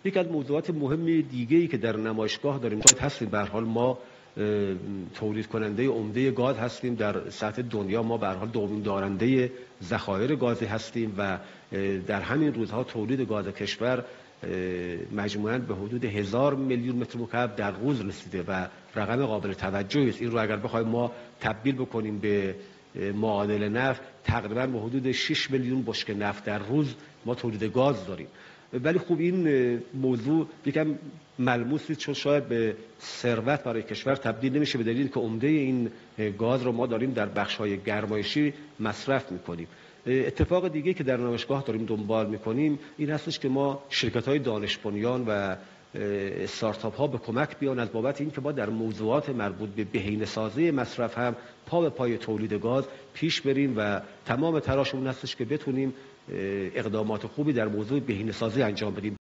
یک از موضوعات مهم دیگه‌ای که در نمایشگاه داریم هستیم. به هر حال ما تولید کننده عمده گاز هستیم در سطح دنیا. ما به هر حال دومین دارنده ذخایر گاز هستیم و در همین روزها تولید گاز کشور مجموعاً به حدود 1000 میلیون متر مکعب در روز رسیده و رقم قابل توجهی است. این رو اگر بخوایم ما تبدیل بکنیم به معادل نفت، تقریباً به حدود 6 میلیون بشکه نفت در روز ما تولید گاز داریم. ولی خوب این موضوع یکم ملموس نیست، چون شاید به ثروت برای کشور تبدیل نمیشه، به دلیل که عمده این گاز رو ما داریم در بخش‌های گرمایشی مصرف می‌کنیم. اتفاق دیگه که در نمایشگاه داریم دنبال می‌کنیم این هستش که ما شرکت‌های دانش بنیان و استارتاپ‌ها به کمک بیان از بابت اینکه ما در موضوعات مربوط به بهینه‌سازی مصرف هم پا به پای تولید گاز پیش بریم و تمام تلاشمون هستش که بتونیم اقدامات خوبی در موضوع بهینه‌سازی انجام بدیم.